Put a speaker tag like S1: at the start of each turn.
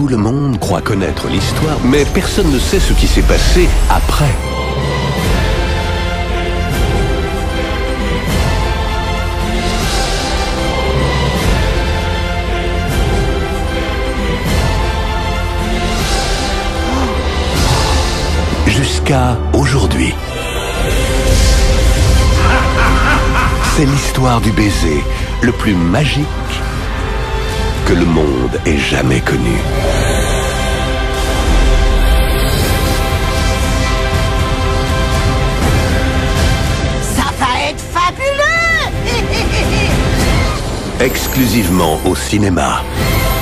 S1: Tout le monde croit connaître l'histoire, mais personne ne sait ce qui s'est passé après. Jusqu'à aujourd'hui. C'est l'histoire du baiser le plus magique que le monde ait jamais connu.
S2: Ça va être fabuleux.
S1: Exclusivement au cinéma.